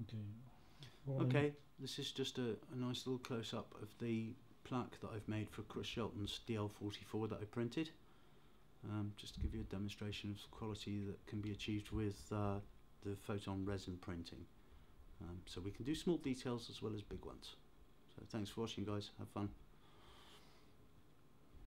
Okay. Okay, this is just a nice little close-up of the plaque that I've made for Chris Shelton's DL44 that I printed, just to give you a demonstration of the quality that can be achieved with the Photon resin printing. So we can do small details as well as big ones. So thanks for watching, guys, have fun.